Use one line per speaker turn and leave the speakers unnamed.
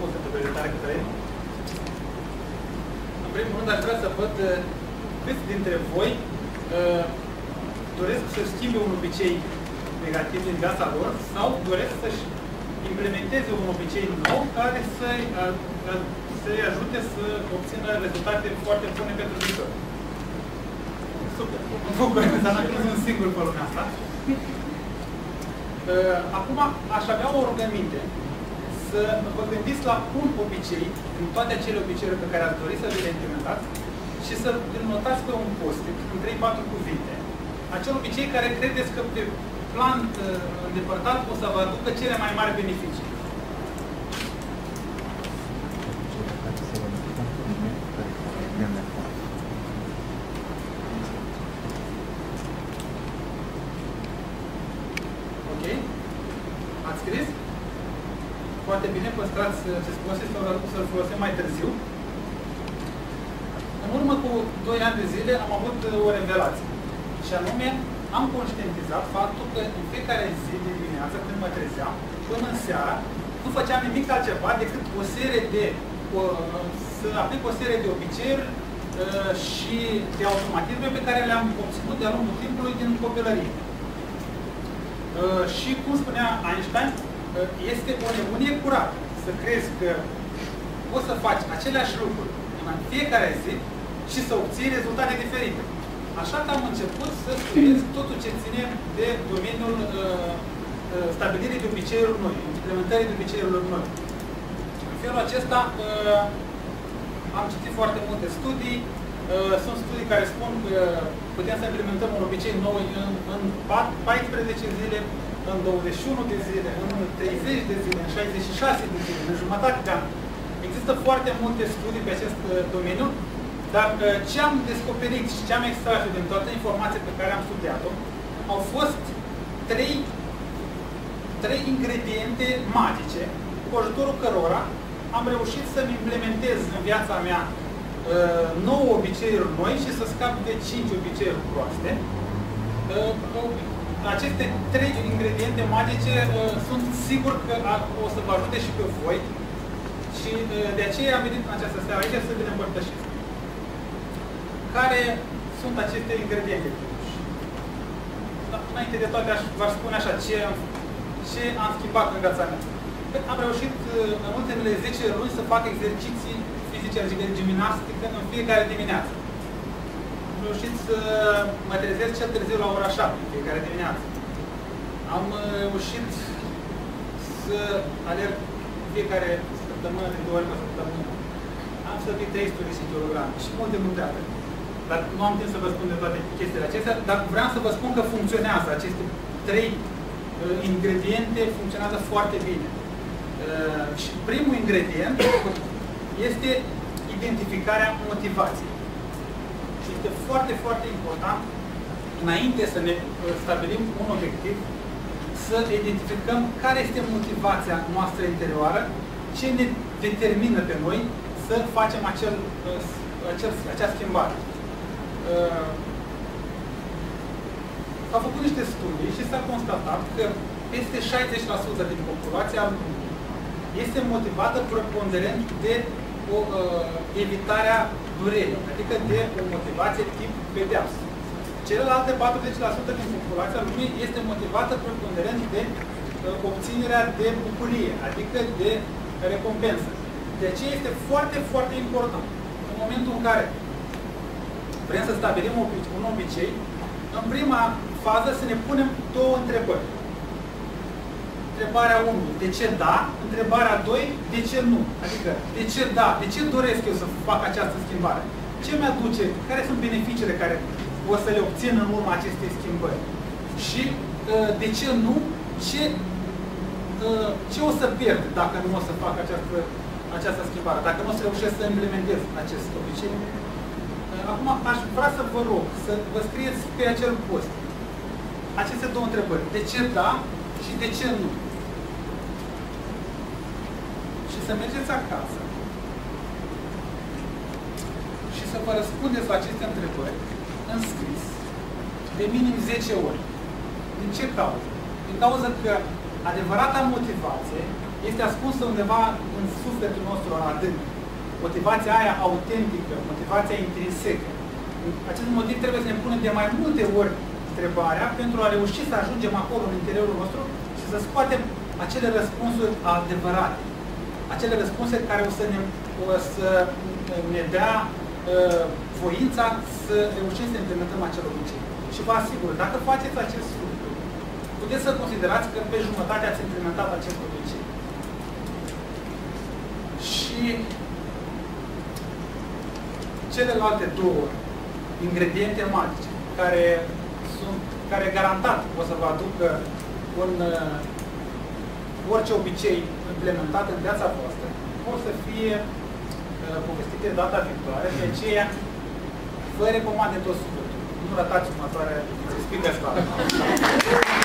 pus întrebările tare, Cătălin. În primul rând, aș vrea să văd câți dintre voi doresc să schimbe un obicei negativ din viața lor sau doresc să-și implementeze un obicei nou care să-i ajute să obțină rezultate foarte bune pentru viitor. Super! Mă bucur, dar nu sunt singur pe lumea asta. Acum, aș avea o rugăminte să vă gândiți la un obicei, din toate acele obiceiuri pe care ați dori să le implementați și să îl notați pe un post-it, în 3-4 cuvinte. Acel obicei care credeți că pe plan îndepărtat o să vă aducă cele mai mari beneficii. Ok? Ați scris? Foarte bine, păstrați ce spuneți, să-l folosim mai târziu. În urmă cu 2 ani de zile am avut o revelație. Și anume, am conștientizat faptul că în fiecare zi de dimineață, când mă trezeam, până în seara, nu făceam nimic altceva decât să aplic o serie de obiceiuri și de automatisme pe care le-am obținut de-a lungul timpului din copilărie. Și cum spunea Einstein, este o nebunie curată să crezi că poți să faci aceleași lucruri în fiecare zi și să obții rezultate diferite. Așa că am început să studiez totul ce ține de domeniul stabilirii de obiceiuri noi, implementării de obiceiurilor noi. În felul acesta am citit foarte multe studii. Sunt studii care spun că putem să implementăm un obicei nou în 14 zile, în 21 de zile, în 30 de zile, în 66 de zile, în jumătate de an. Există foarte multe studii pe acest domeniu, dar ce am descoperit și ce am extras din toată informația pe care am studiat-o au fost trei ingrediente magice cu ajutorul cărora am reușit să-mi implementez în viața mea 9 obiceiuri noi și să scap de 5 obiceiuri proaste. Aceste 3 ingrediente magice sunt sigur că o să vă ajute și pe voi și de aceea am venit în această seară aici să vi le împărtășesc. Care sunt aceste ingrediente? Înainte de toate v-aș spune așa, ce am schimbat în viața mea. Am reușit în ultimele 10 luni să fac exerciții fizice, adică gimnastică, în fiecare dimineață. Am reușit să mă trezesc cel târziu la ora 7 în fiecare dimineață. Am reușit să alerg fiecare săptămână, de 2 ori pe săptămână. Am sărit 310 kg și multe altele. Dar nu am timp să vă spun de toate chestiile acestea, dar vreau să vă spun că funcționează. Aceste 3 ingrediente funcționează foarte bine. Și primul ingredient este identificarea motivației. Și este foarte, foarte important, înainte să ne stabilim un obiectiv, să identificăm care este motivația noastră interioară, ce ne determină pe noi să facem acea schimbare. S-au făcut niște studii și s-a constatat că peste 60% din populația este motivată preponderent de evitarea durerii, adică de o motivație tip pedeapsă. Celelalte 40% din populația lumii este motivată preponderent de obținerea de bucurie, adică de recompensă. De aceea este foarte, foarte important. În momentul în care vrem să stabilim un obicei, în prima fază să ne punem 2 întrebări. Întrebarea 1, de ce da? Întrebarea 2, de ce nu? Adică, de ce da? De ce doresc eu să fac această schimbare? Ce mi-aduce? Care sunt beneficiile care o să le obțin în urma acestei schimbări? Și de ce nu? Ce o să pierd dacă nu o să fac această schimbare? Dacă nu o să reușesc să implementez acest obicei? Acum aș vrea să vă rog să vă scrieți pe acel post aceste 2 întrebări. De ce da și de ce nu? Și să mergeți acasă și să vă răspundeți la aceste întrebări în scris de minim 10 ori. Din ce cauză? Din cauza că adevărata motivație este ascunsă undeva în sufletul nostru adânc. Motivația aia autentică, motivația intrinsecă. Acest motiv trebuie să ne punem de mai multe ori întrebarea pentru a reuși să ajungem acolo în interiorul nostru și să scoatem acele răspunsuri adevărate. Acele răspunsuri care o să ne dea voința să reușim să implementăm acel obicei. Și vă asigur, dacă faceți acest lucru, puteți să considerați că pe jumătate ați implementat acest obicei. Și celelalte două ingrediente magice, care garantat o să vă aducă orice obicei implementat în viața voastră, vor să fie povestite data viitoare, de aceea vă recomand de tot sufletul. Nu ratați următoarea Speakers Club.